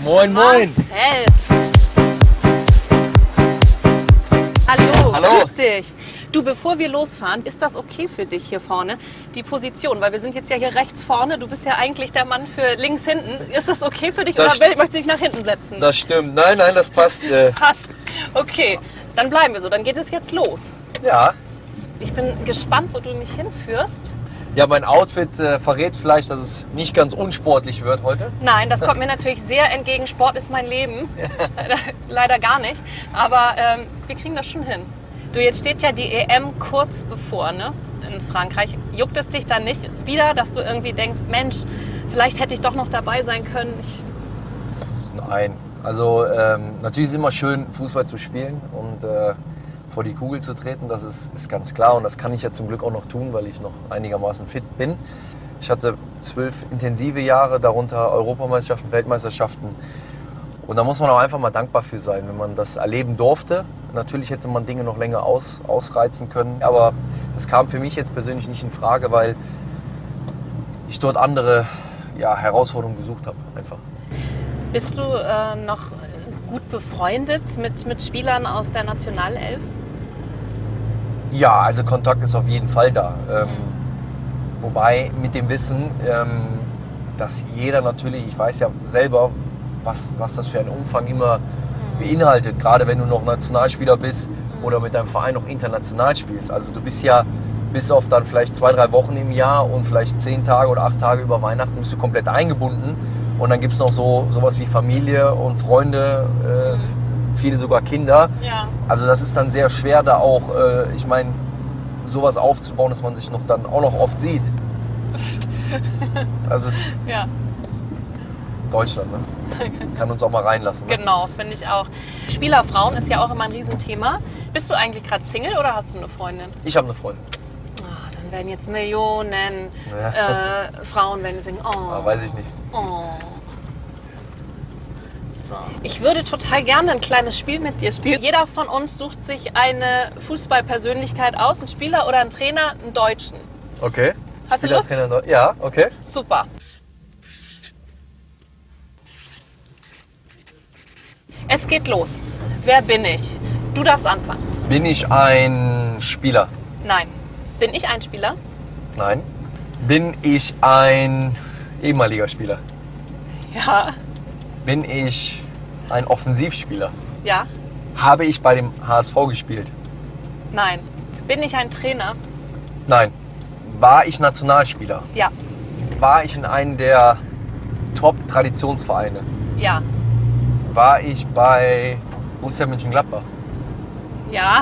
Moin, moin. Marcel. Hallo, Hallo. grüß dich. Du, bevor wir losfahren, ist das okay für dich hier vorne, die Position? Weil wir sind jetzt ja hier rechts vorne, du bist ja eigentlich der Mann für links hinten. Ist das okay für dich oder möchtest du dich nach hinten setzen? Das stimmt. Nein, nein, das passt. Passt. Okay, dann bleiben wir so, dann geht es jetzt los. Ja. Ich bin gespannt, wo du mich hinführst. Ja, mein Outfit verrät vielleicht, dass es nicht ganz unsportlich wird heute. Nein, das kommt mir natürlich sehr entgegen. Sport ist mein Leben. Leider gar nicht. Aber wir kriegen das schon hin. Du, jetzt steht ja die EM kurz bevor, ne? In Frankreich. Juckt es dich dann nicht wieder, dass du irgendwie denkst, Mensch, vielleicht hätte ich doch noch dabei sein können? Nein. Also natürlich ist es immer schön, Fußball zu spielen und vor die Kugel zu treten. Das ist ganz klar und das kann ich ja zum Glück auch noch tun, weil ich noch einigermaßen fit bin. Ich hatte 12 intensive Jahre, darunter Europameisterschaften, Weltmeisterschaften. Und da muss man auch einfach mal dankbar für sein, wenn man das erleben durfte. Natürlich hätte man Dinge noch länger ausreizen können, aber es kam für mich jetzt persönlich nicht in Frage, weil ich dort andere Herausforderungen gesucht habe. Einfach. Bist du noch gut befreundet mit Spielern aus der Nationalelf? Ja, also Kontakt ist auf jeden Fall da. Wobei mit dem Wissen, dass jeder natürlich, ich weiß ja selber, was das für einen Umfang immer beinhaltet, gerade wenn du noch Nationalspieler bist oder mit deinem Verein noch international spielst. Also du bist ja bis auf dann vielleicht 2, 3 Wochen im Jahr und vielleicht 10 Tage oder 8 Tage über Weihnachten bist du komplett eingebunden. Und dann gibt es noch sowas wie Familie und Freunde, viele sogar Kinder. Ja. Also das ist dann sehr schwer, da auch, ich meine, sowas aufzubauen, dass man sich dann auch noch oft sieht. Also es ist Ja. Deutschland, ne? Kann uns auch mal reinlassen. Ne? Genau, finde ich auch. Spielerfrauen ist ja auch immer ein Riesenthema. Bist du eigentlich gerade Single oder hast du eine Freundin? Ich habe eine Freundin. Oh, dann werden jetzt Millionen Frauen werden singen. Oh, Ah, weiß ich nicht. oh. So. Ich würde total gerne ein kleines Spiel mit dir spielen. Jeder von uns sucht sich eine Fußballpersönlichkeit aus, einen Spieler oder einen Trainer, einen Deutschen. Okay. Hast du Lust? Spielertrainer, ja, okay. Super. Es geht los. Wer bin ich? Du darfst anfangen. Bin ich ein Spieler? Nein. Bin ich ein Spieler? Nein. Bin ich ein ehemaliger Spieler? Ja. Bin ich ein Offensivspieler? Ja. Habe ich bei dem HSV gespielt? Nein. Bin ich ein Trainer? Nein. War ich Nationalspieler? Ja. War ich in einem der Top-Traditionsvereine? Ja. War ich bei Borussia Mönchengladbach? Ja.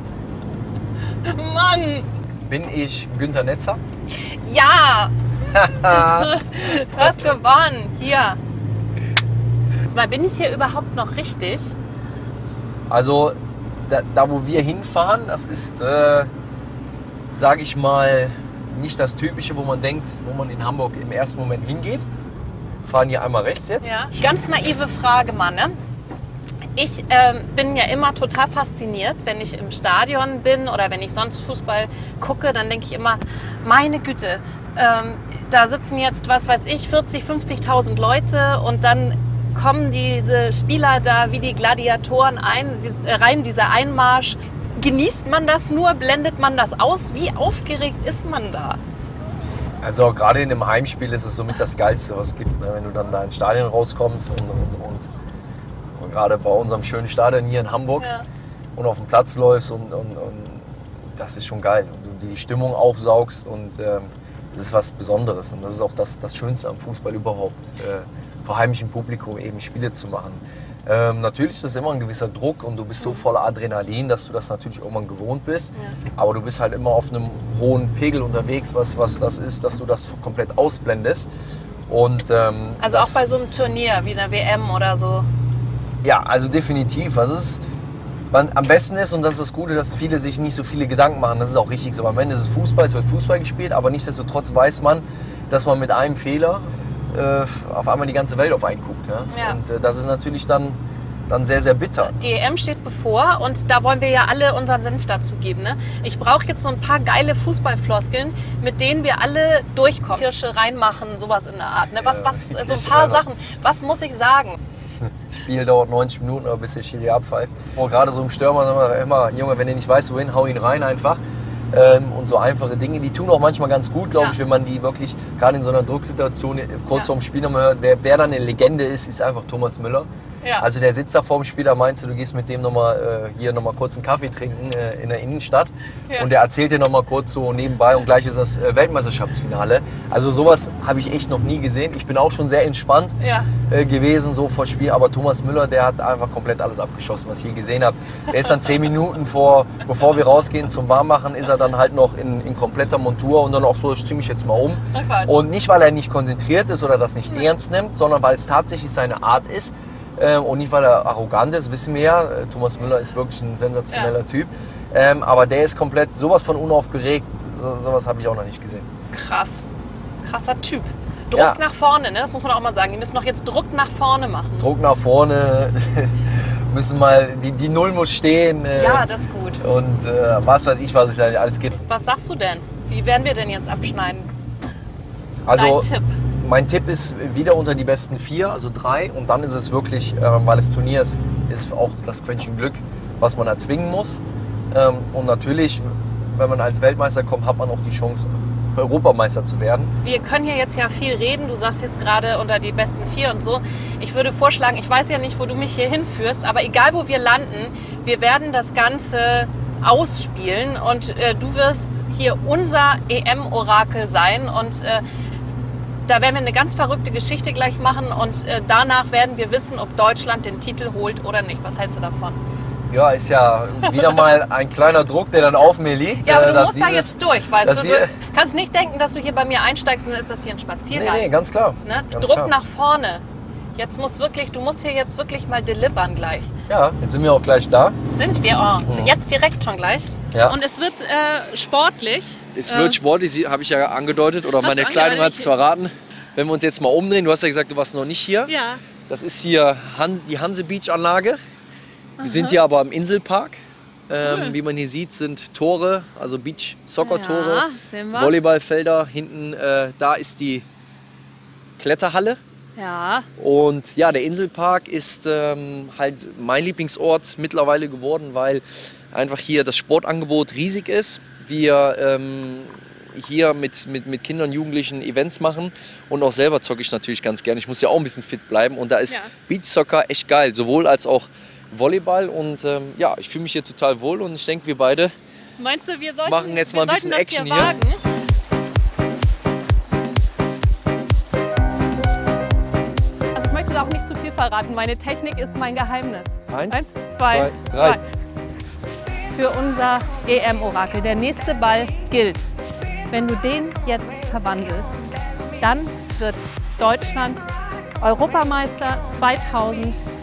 Mann! Bin ich Günther Netzer? Ja! Du hast gewonnen. Hier. Sag mal, bin ich hier überhaupt noch richtig? Also, da wo wir hinfahren, das ist, sage ich mal, nicht das Typische, wo man denkt, wo man in Hamburg im ersten Moment hingeht. Wir fahren hier einmal rechts jetzt. Ja. Ganz naive Frage, Mann. Ne? Ich bin ja immer total fasziniert, wenn ich im Stadion bin oder wenn ich sonst Fußball gucke, dann denke ich immer, meine Güte, da sitzen jetzt, was weiß ich, 40.000, 50.000 Leute und dann kommen diese Spieler da wie die Gladiatoren rein, dieser Einmarsch. Genießt man das nur? Blendet man das aus? Wie aufgeregt ist man da? Also gerade in einem Heimspiel ist es somit das Geilste, was es gibt, ne? Wenn du dann da ins Stadion rauskommst und gerade bei unserem schönen Stadion hier in Hamburg und auf den Platz läufst und das ist schon geil. Und du die Stimmung aufsaugst und das ist was Besonderes und das ist auch das Schönste am Fußball überhaupt, vor heimischem Publikum eben Spiele zu machen. Natürlich ist das immer ein gewisser Druck und du bist so voller Adrenalin, dass du das natürlich irgendwann gewohnt bist. Ja. Aber du bist halt immer auf einem hohen Pegel unterwegs, was das ist, dass du das komplett ausblendest. Und, also auch bei so einem Turnier wie einer WM oder so? Ja, also definitiv. Also am besten ist, und das ist das Gute, dass viele sich nicht so viele Gedanken machen. Das ist auch richtig so. Am Ende ist es Fußball, es wird Fußball gespielt, aber nichtsdestotrotz weiß man, dass man mit einem Fehler auf einmal die ganze Welt auf einen guckt. Ja? Ja. Und das ist natürlich dann sehr, sehr bitter. Die EM steht bevor und da wollen wir ja alle unseren Senf dazu geben. Ne? Ich brauche jetzt so ein paar geile Fußballfloskeln, mit denen wir alle durchkommen. Kirsche reinmachen, sowas in der Art. Ne? So ein paar Sachen. Was muss ich sagen? Spiel dauert 90 Minuten, aber bis der Schiri abpfeift. Gerade so im Stürmer sagen wir immer, Junge, wenn du nicht weißt, wohin, hau ihn rein einfach. Und so einfache Dinge, die tun auch manchmal ganz gut, glaube ich, wenn man die wirklich, gerade in so einer Drucksituation, kurz vorm Spiel nochmal hört. Wer dann eine Legende ist einfach Thomas Müller. Ja. Also der sitzt da vorm Spiel, da meinst du gehst mit dem nochmal kurz einen Kaffee trinken in der Innenstadt und der erzählt dir nochmal kurz so nebenbei und gleich ist das Weltmeisterschaftsfinale. Also sowas habe ich echt noch nie gesehen. Ich bin auch schon sehr entspannt gewesen so vor Spiel, aber Thomas Müller, der hat einfach komplett alles abgeschossen, was ich je gesehen habe. Der ist dann 10 Minuten bevor wir rausgehen zum Warmmachen, ist er dann halt noch in kompletter Montur und dann auch so, ich ziehe mich jetzt mal um. Und nicht, weil er nicht konzentriert ist oder das nicht ernst nimmt, sondern weil es tatsächlich seine Art ist. Und nicht, weil er arrogant ist, wissen wir ja. Thomas Müller ist wirklich ein sensationeller Typ. Aber der ist komplett sowas von unaufgeregt. Sowas habe ich auch noch nicht gesehen. Krass. Krasser Typ. Druck nach vorne, ne? Das muss man auch mal sagen. Die müssen doch jetzt Druck nach vorne machen. Druck nach vorne. Müssen mal, die Null muss stehen. Ja, das ist gut. Und was weiß ich, was es da alles gibt. Was sagst du denn? Wie werden wir denn jetzt abschneiden? Also, dein Tipp? Mein Tipp ist wieder unter die besten 4, also 3. Und dann ist es wirklich, weil es Turnier ist auch das Quäntchen Glück, was man erzwingen muss. Und natürlich, wenn man als Weltmeister kommt, hat man auch die Chance, Europameister zu werden. Wir können hier jetzt ja viel reden. Du sagst jetzt gerade unter die besten 4 und so. Ich würde vorschlagen, ich weiß ja nicht, wo du mich hier hinführst, aber egal, wo wir landen, wir werden das Ganze ausspielen und du wirst hier unser EM-Orakel sein und da werden wir eine ganz verrückte Geschichte gleich machen und danach werden wir wissen, ob Deutschland den Titel holt oder nicht. Was hältst du davon? Ja, ist ja wieder mal ein kleiner Druck, der dann auf mir liegt. Ja, aber du musst da jetzt durch, weißt du. Du kannst nicht denken, dass du hier bei mir einsteigst und dann ist das hier ein Spaziergang. Nee, ganz klar. Ne? Ganz Druck klar. nach vorne. Du musst hier jetzt wirklich mal delivern gleich. Ja, jetzt sind wir auch gleich da. Sind wir? Oh, jetzt direkt schon gleich. Ja. Und es wird sportlich. Es wird sportlich, habe ich ja angedeutet, oder meine Kleidung hat es verraten. Wenn wir uns jetzt mal umdrehen, du hast ja gesagt, du warst noch nicht hier. Ja. Das ist hier die Hanse Beach Anlage. Wir sind hier aber im Inselpark. Wie man hier sieht, sind Tore, also Beach-Soccer-Tore, Volleyballfelder. Hinten, da ist die Kletterhalle. Ja. Und ja, der Inselpark ist halt mein Lieblingsort mittlerweile geworden, weil einfach hier das Sportangebot riesig ist. Wir hier mit Kindern und Jugendlichen Events machen und auch selber zocke ich natürlich ganz gerne. Ich muss ja auch ein bisschen fit bleiben und da ist Beachsoccer echt geil, sowohl als auch Volleyball und ja, ich fühle mich hier total wohl und ich denke, wir beide machen jetzt mal ein bisschen Action hier. Also ich möchte da auch nicht zu viel verraten, meine Technik ist mein Geheimnis. 1, 2, 3. Für unser EM-Orakel, der nächste Ball gilt. Wenn du den jetzt verwandelst, dann wird Deutschland Europameister 2024.